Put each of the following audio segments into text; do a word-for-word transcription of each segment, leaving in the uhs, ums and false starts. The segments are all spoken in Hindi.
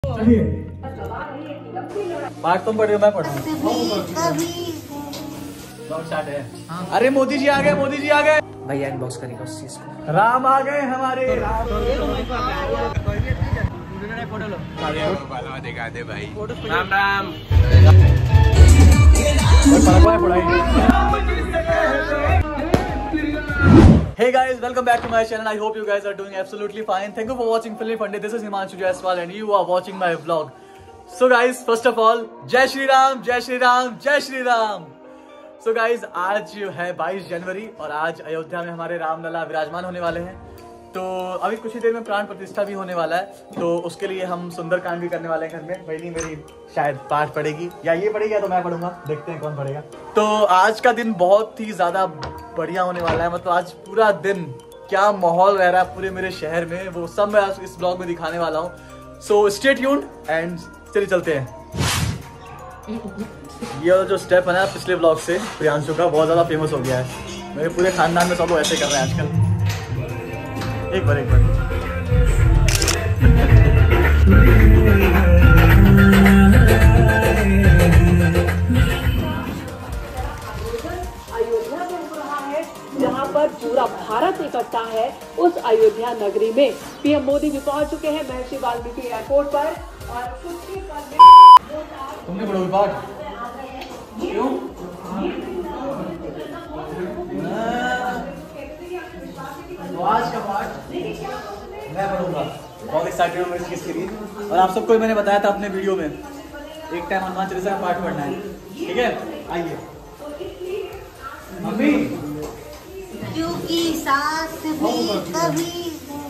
चलिए पाठ तुम पढ़ रहे हो मैं पढ़ूँ। हाँ। अरे मोदी जी आ गए, मोदी जी आ गए। भैया इनबॉक्स करेगा उस चीज को। राम आ गए हमारे राम। दिखा दे भाई। Ram Ram. Hey guys, welcome back to my channel. I hope you guys are doing absolutely fine. Thank you for watching Filmy Funday. This is Himanshu Jaiswal and you are watching my vlog. So guys, first of all, Jai Shri Ram, Jai Shri Ram, Jai Shri Ram. So guys, आज है बाईस जनवरी और आज अयोध्या में हमारे रामलला विराजमान होने वाले हैं। तो अभी कुछ ही देर में प्राण प्रतिष्ठा भी होने वाला है, तो उसके लिए हम सुंदरकांड भी करने वाले हैं घर में। पहली मेरी शायद पाठ पढ़ेगी या ये पढ़ेगी या तो मैं पढ़ूंगा, देखते हैं कौन पढ़ेगा। तो आज का दिन बहुत ही ज्यादा बढ़िया होने वाला है। मतलब आज पूरा दिन क्या माहौल रह रहा है पूरे मेरे शहर में, वो सब मैं आज इस ब्लॉग में दिखाने वाला हूँ। सो स्टे ट्यून्ड एंड चलिए चलते हैं। ये जो स्टेप है ना पिछले ब्लॉग से प्रियांशु का, बहुत ज्यादा फेमस हो गया है। मेरे पूरे खानदान में सब लोग ऐसे कर रहे हैं आजकल। एक बार एक बार अयोध्या में हो रहा है जहां पर पूरा भारत इकट्ठा है। उस अयोध्या नगरी में पीएम मोदी भी पहुंच चुके हैं महर्षि वाल्मीकि एयरपोर्ट पर और कुछ ही पल में तुमने पढ़ोगे पाठ क्यों? तो आज का पाठ मैं पढ़ूंगा। बहुत एक्साइटेड हूँ इस चीज के लिए। और आप सबको मैंने बताया था अपने वीडियो में एक टाइम हनुमान चालीसा का पाठ पढ़ना है, ठीक है? आइए मम्मी। क्योंकि सास भी कभी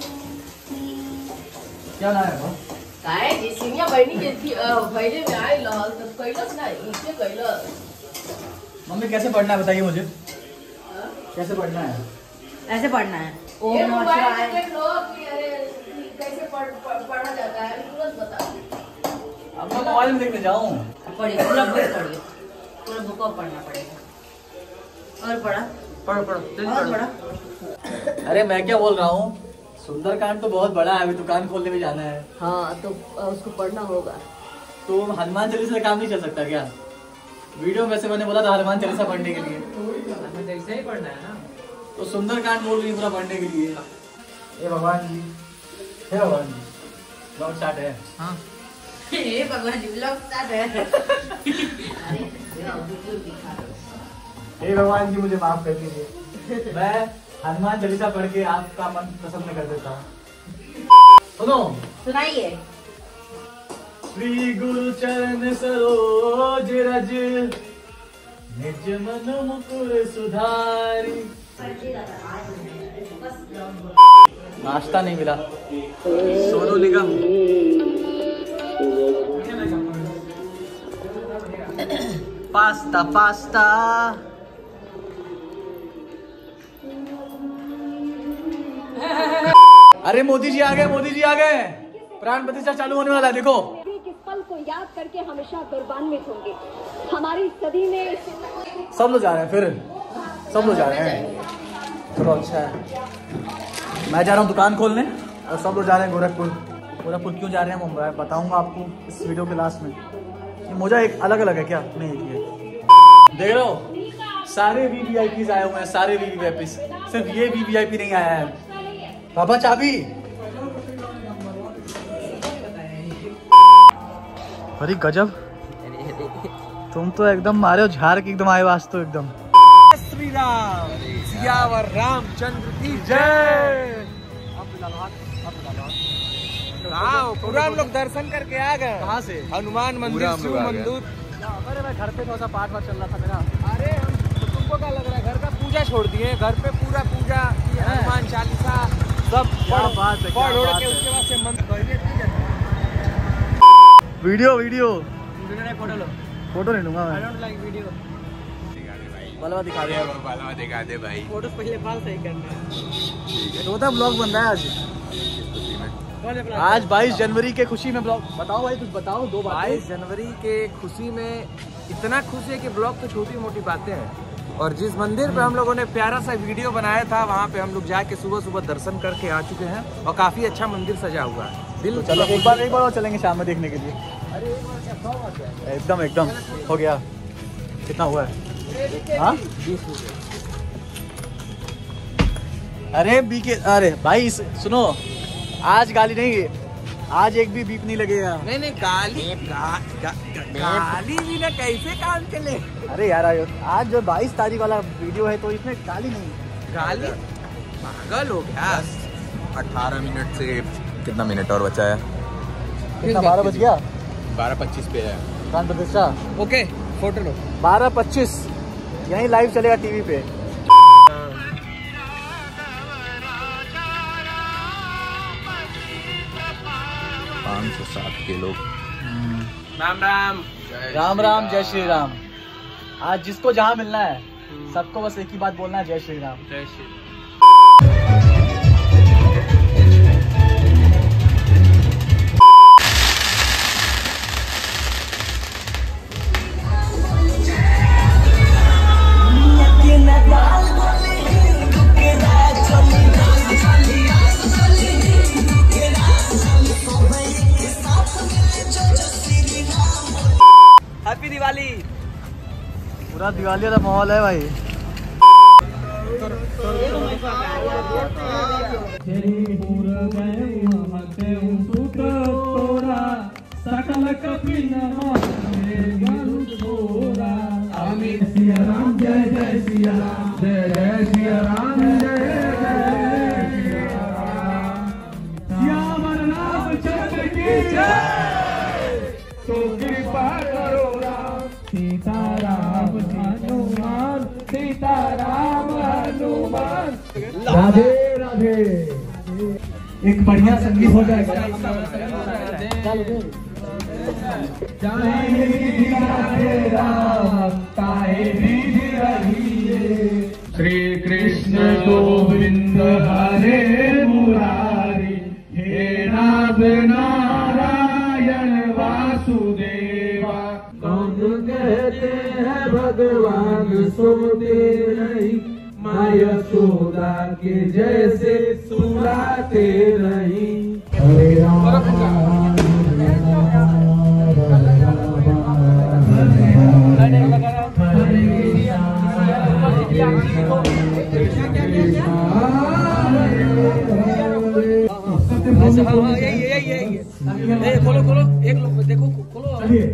क्या नाम है वो? काय जी सिनिया बहनी के थी भइले में आई लहल तो कैलस ना इसे कैलस। मम्मी कैसे पढ़ना है बताइए मुझे, कैसे पढ़ना है? ऐसे पढ़ना है। ये मोबाइल में देख लो कि अरे कैसे पढ़ पढ़ा जाता है तुरंत बता। अब मैं मोबाइल में देखने जाऊं? पढ़िए पूरा बुक पढ़िए, पूरा बुक को पढ़ना पड़ेगा। और पढ़ा पढ़ो पढ़ो और पढ़ा। अरे मैं क्या बोल रहा हूँ, सुंदरकांड तो बहुत बड़ा है, अभी दुकान खोलने में जाना है। हाँ तो उसको पढ़ना होगा। तो हनुमान चालीसा से काम नहीं चल सकता क्या? वीडियो में से मैंने बोला था हनुमान चालीसा पढ़ने के लिए। हमें जैसे ही पढ़ना है ना, तो सुंदरकांड बोल रही पूरा पढ़ने के लिए। हे भगवान जी, हे भगवान जी, ब्लॉग स्टार्ट है। हाँ ये भगवान जी ब्लॉग स्टार्ट है। अरे वीडियो दिखा दो। हे भगवान जी मुझे माफ कर दीजिए, मैं हनुमान चालीसा पढ़ के आपका मन प्रसन्न कर देता हूँ। सुनो, सुनाइए। श्री गुरु चरण सरोज रज, निज मन मुकुर सुधारी। नाश्ता नहीं मिला। सोनू निगम। Pasta pasta. अरे मोदी जी आ गए, मोदी जी आ गए। प्राण प्रतिष्ठा चालू होने वाला है, देखो। इस पल को याद करके हमेशा गौरवान्वित होंगे। हमारी सदी में सब लोग जा रहे हैं, फिर सब लोग जा रहे हैं। चलो अच्छा है। मैं जा रहा हूँ दुकान खोलने और सब लोग जा रहे हैं गोरखपुर। गोरखपुर क्यों जा रहे हैं मुंबई बताऊंगा आपको इस वीडियो के लास्ट में। ये मोजा एक अलग अलग है क्या? नहीं है। देख रहे हो सारे वी वी आई पी आए हुए हैं, सारे वी वी आई पी, सिर्फ ये वी वी आई पी नहीं आया है। पापा चाबी। अरे गजब, तुम तो एकदम मारे हो झाड़ के, एकदम आए वास्तव तो एकदम। श्री राम सियावर रामचंद्र की जय। हाँ पूरा हम लोग दर्शन करके आ गए। कहाँ से? हनुमान मंदिर, शिव मंदिर। अरे मैं घर पे थोड़ा सा पाठ वाठ चल रहा था मेरा। अरे हम तुमको क्या लग रहा है, घर का पूजा छोड़ दिए? घर पे पूरा पूजा, हनुमान चालीसा सब बात है, पढ़ ओढ़ के उसके बाद से मंदिर। वीडियो वीडियो फोटो लो। फोटो नहीं लूंगा मैं। लाइक वीडियो बालवा दिखा दे, बालवा दिखा दे भाई। फोटो पहले बाल सही करना। तो ब्लॉग बन रहा है आज। आज बाईस जनवरी के खुशी में ब्लॉग। बताओ भाई कुछ बताओ, दो बातें। बाईस जनवरी के खुशी में इतना खुश है कि ब्लॉग तो छोटी मोटी बातें हैं। और जिस मंदिर पे हम लोगों ने प्यारा सा वीडियो बनाया था, वहाँ पे हम लोग जाके सुबह सुबह दर्शन करके आ चुके हैं और काफी अच्छा मंदिर सजा हुआ है। तो चलो एक बार एक बार और चलेंगे शाम में देखने के लिए। एकदम एकदम हो गया। कितना हुआ है? हाँ अरे बी के अरे भाई सुनो, आज गाली नहीं, आज एक भी बीप नहीं लगेगा। नहीं नहीं गाली गा, गा, गा, गाली भी ना कैसे काम चले। अरे यार आज जो बाईस तारीख वाला वीडियो है तो इसमें गाली नहीं। गाली पागल हो गया। अठारह मिनट से कितना मिनट और बचा है? कितना बारह बज गया? बारह पच्चीस पे है प्राण प्रतिष्ठा। ओके फोटो लो। बारह पच्चीस यही लाइव चलेगा टीवी पे। पाँच सौ सात के लोग। राम राम राम राम जय श्री राम। आज जिसको जहाँ मिलना है सबको बस एक ही बात बोलना है, जय श्री राम। जय श्री हैप्पी दिवाली। पूरा दिवाली का माहौल है भाई। सीताराम हनुमान सीताराम हनुमान। राधे राधे। एक बढ़िया संगीत हो जाएगा। श्री कृष्ण गोविंद हरे मुरारी, हे नाथ नारायण वासुदेवा। कौन कहते हैं भगवान सोते नहीं, माँ यशोदा के जैसे सुलाते नहीं। हरे राम खोलो खोलो एक लोग देखो खोलो।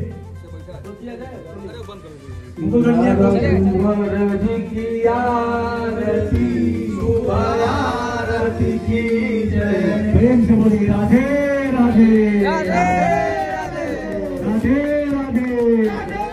प्रेम से बोली राधे राधे राधे राधे राधे।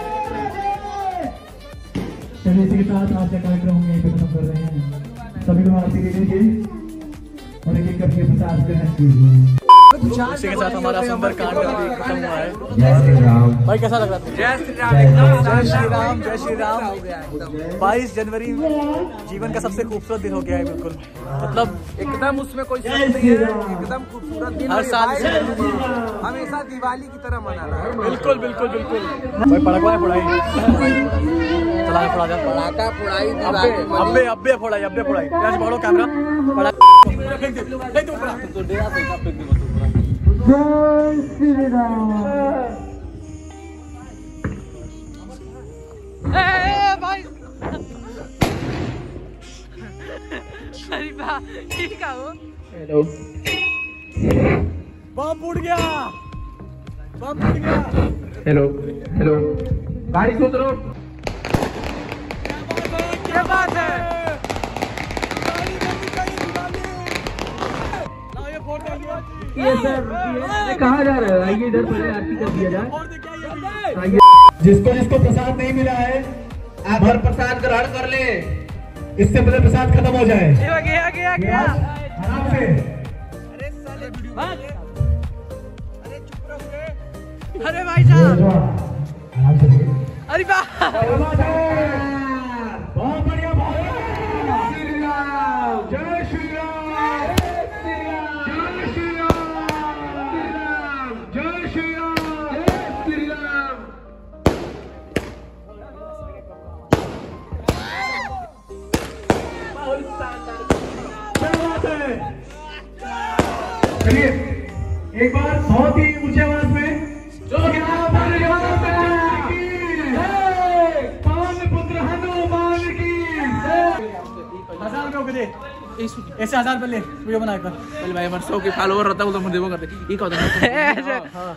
चलिए इसी के साथ आज का कार्यक्रम हम यहीं पे खत्म कर रहे हैं। सभी लोग आरती ले लीजिए और एक एक करके प्रसाद ग्रहण कीजिए। इसी के साथ हमारा सुंदरकांड अभी खत्म हुआ है। भाई कैसा लग रहा था? जय श्री राम। जय श्री राम जय श्री राम। बाईस जनवरी जीवन का सबसे खूबसूरत दिन हो गया है। बिल्कुल मतलब एकदम उसमें कोई शक नहीं है, एकदम खूबसूरत दिन। हर साल से हमेशा दिवाली की तरह मनाना है। बिल्कुल बिल्कुल बिल्कुल। भाई पड़कवा है फोड़ाई, चला फोड़ा जा पटाखा फोड़ाई। अब्बे अब्बे अब्बे फोड़ाई अब्बे फोड़ाई। आज पकड़ो कैमरा, पड़ा फेंक दे फेंक दे ऊपर तो डेरा फेंक फेंक दे मत। जय श्री राम। ए भाई अरे बा ठीक है वो। हेलो बम फूट गया, बम फूट गया। हेलो हेलो गाड़ी से उतरो। क्या बात है? ये सर ये कहाँ जा रहे हो? आइए इधर पहले आरती कर दिया जाए। आइए। जिसको जिसको प्रसाद नहीं मिला है आप हर प्रसाद ग्रहण कर ले, इससे पहले प्रसाद खत्म हो जाए। गया गया गया गया। आराम से। अरे भाई साहब आराम से। अरे वाह बहुत बढ़िया बहुत बढ़िया। श्री राम जय श्री राम जय श्री राम जय श्री राम जय श्री राम। क्या बात है? चलिए एक बार बहुत ही ऊंचे आवाज में जो पवन पुत्र हनुमान की हजार रुपये दे, ऐसे हजार रुपये ले वीडियो बनाकर। पहले भाई हमारे सौ के फॉलोवर रहता है वो तो मुझे वो करते ये क्या होता है।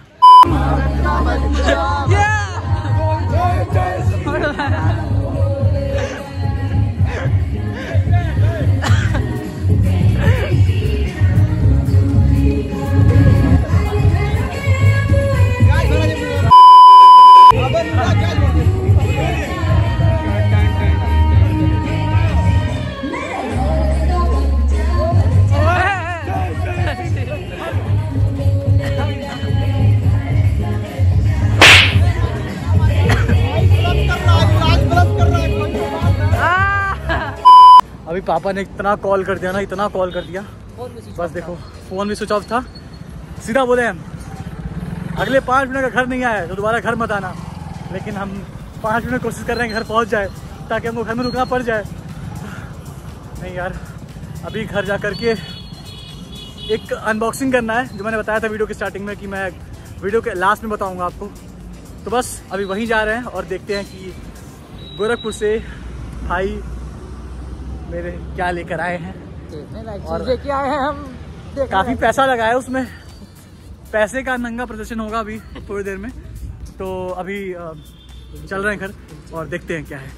अभी पापा ने इतना कॉल कर दिया ना, इतना कॉल कर दिया, बस देखो फोन भी स्विच ऑफ था। सीधा बोले हम अगले पाँच मिनट का घर नहीं आया तो दोबारा घर मत आना, लेकिन हम पाँच मिनट कोशिश कर रहे हैं घर पहुंच जाए ताकि हमको घर में रुकना पड़ जाए। नहीं यार, अभी घर जा कर के एक अनबॉक्सिंग करना है, जो मैंने बताया था वीडियो के स्टार्टिंग में कि मैं वीडियो के लास्ट में बताऊँगा आपको। तो बस अभी वहीं जा रहे हैं और देखते हैं कि गोरखपुर से भाई मेरे क्या लेकर आए हैं और लेके आए हैं हम। काफी पैसा लगाया उसमें, पैसे का नंगा प्रदर्शन होगा अभी थोड़ी देर में। तो अभी चल रहे हैं घर और देखते हैं क्या है।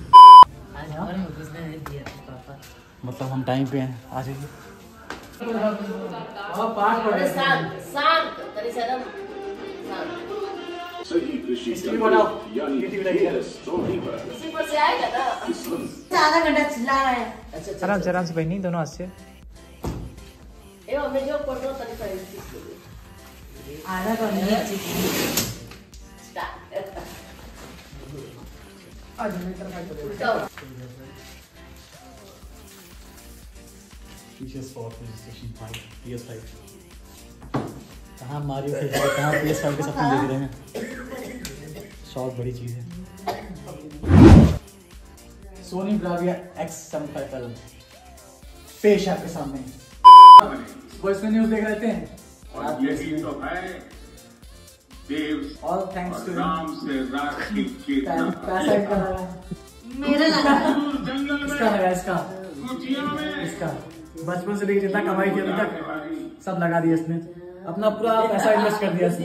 मतलब हम टाइम पे हैं, आ जाइए। आधा घंटा चिल्ला रहा है। आराम से आराम से बहनी, दोनों हाथ से। आधा कहाँ मारियो खेल रहे हैं, कहाँ पी एस फाइव के सपने देख रहे हैं। शौक बड़ी चीज़ है। Sony Bravia X seven five L पेश है आपके सामने। वॉइस में न्यूज़ देख रहे थे और यही तो है देव ऑल थैंक्स टू राम से राखी के पैसा इसका लगा, मेरा लगा इसका लगा, इसका कुटिया में इसका बचपन से लेकर जितना कमाई किया अभी तक सब लगा दिया इसने, अपना पूरा पैसा इन्वेस्ट कर दिया इसने।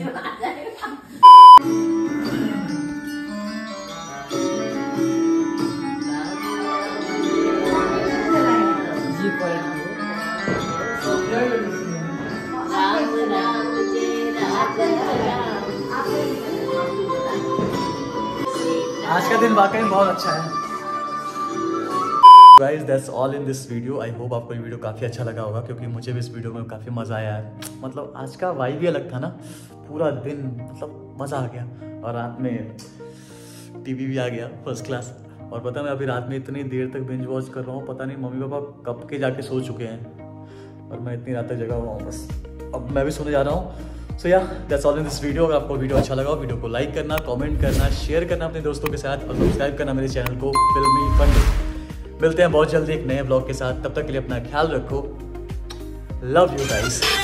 आज का दिन वाकई में बहुत अच्छा है। Guys, that's all in this video. I hope आपको ये वीडियो काफ़ी अच्छा लगा होगा, क्योंकि मुझे भी इस वीडियो में काफ़ी मज़ा आया है। मतलब आज का वाइब भी अलग था ना, पूरा दिन मतलब मज़ा आ गया। और रात में टीवी भी आ गया फर्स्ट क्लास। और पता मैं अभी रात में इतनी देर तक बिंज वॉच कर रहा हूँ, पता नहीं मम्मी पापा कब के जाके सो चुके हैं और मैं इतनी रात तक जगा हुआ हूँ। बस अब मैं भी सोने जा रहा हूँ। So yeah that's all in this video. अगर आपको वीडियो अच्छा लगा हो, वीडियो को लाइक करना, कमेंट करना, शेयर करना अपने दोस्तों के साथ और सब्सक्राइब करना मेरे चैनल को फिल्मी फंडे। मिलते हैं बहुत जल्दी एक नए ब्लॉग के साथ, तब तक के लिए अपना ख्याल रखो। Love you guys.